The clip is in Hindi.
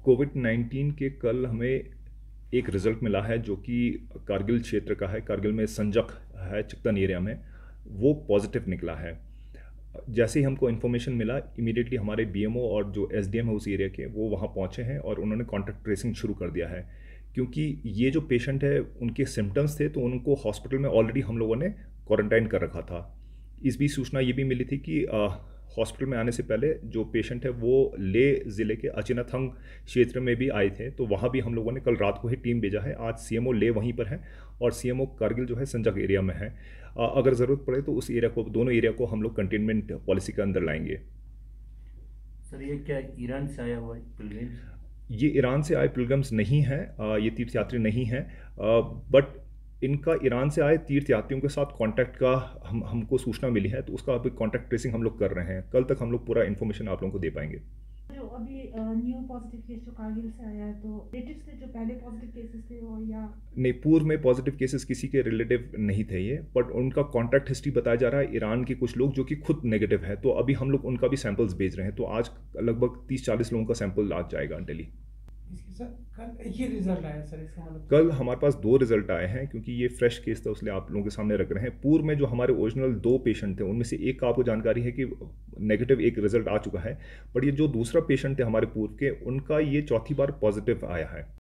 कोविड-19 के कल हमें एक रिज़ल्ट मिला है जो कि कारगिल क्षेत्र का है। कारगिल में संजक है, चिकन एरिया में, वो पॉज़िटिव निकला है। जैसे ही हमको इन्फॉर्मेशन मिला, इमीडिएटली हमारे बीएमओ और जो एसडीएम है उस एरिया के, वो वहाँ पहुँचे हैं और उन्होंने कॉन्टैक्ट ट्रेसिंग शुरू कर दिया है। क्योंकि ये जो पेशेंट है, उनके सिम्पटम्स थे, तो उनको हॉस्पिटल में ऑलरेडी हम लोगों ने क्वारंटाइन कर रखा था। इस बीच सूचना ये भी मिली थी कि हॉस्पिटल में आने से पहले जो पेशेंट है वो लेह ज़िले के अचिनाथंग क्षेत्र में भी आए थे, तो वहाँ भी हम लोगों ने कल रात को ही टीम भेजा है। आज सीएमओ लेह वहीं पर है और सीएमओ कारगिल जो है संजक एरिया में है। अगर ज़रूरत पड़े तो उस एरिया को, दोनों एरिया को हम लोग कंटेनमेंट पॉलिसी के अंदर लाएंगे। सर ये क्या ईरान से आया हुआ है पिलग्रिम्स? ये ईरान से आए पिलग्रिम्स नहीं हैं, ये तीर्थयात्री नहीं हैं, बट इनका ईरान से आए तीर्थयात्रियों के साथ कांटेक्ट का हमको सूचना मिली है, तो उसका अभी कांटेक्ट ट्रेसिंग हम लोग कर रहे हैं। कल तक हम लोग पूरा इन्फॉर्मेशन आप लोगों को दे पाएंगे। जो अभी न्यू पॉजिटिव केस जो कारगिल से आया है, तो रिलेटिव्स थे जो पहले पॉजिटिव केसेस थे, और या नहीं, पूर्व में पॉजिटिव केसेस किसी के रिलेटिव नहीं थे ये, बट उनका कॉन्टैक्ट हिस्ट्री बताया जा रहा है ईरान के कुछ लोग जो कि खुद नेगेटिव है, तो अभी हम लोग उनका भी सैंपल्स भेज रहे हैं। तो आज लगभग 30-40 लोगों का सैंपल आज जाएगा डेली। इसके सर कल ये रिजल्ट आया सर, इसका मतलब कल हमारे पास 2 रिजल्ट आए हैं, क्योंकि ये फ्रेश केस था, इसलिए आप लोगों के सामने रख रहे हैं। पूर्व में जो हमारे ओरिजिनल 2 पेशेंट थे, उनमें से एक का आपको जानकारी है कि नेगेटिव एक रिजल्ट आ चुका है, बट ये जो दूसरा पेशेंट थे हमारे पूर्व के, उनका ये चौथी बार पॉजिटिव आया है।